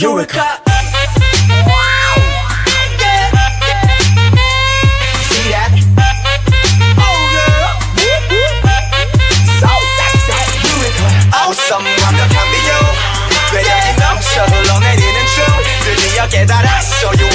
Eureka. Wow. Yeah. See that? Oh girl. So sexy. Eureka. Awesome. 완벽한 비유. 되려진 넘쳐 흘러내리는 춤. 드디어 깨달았어.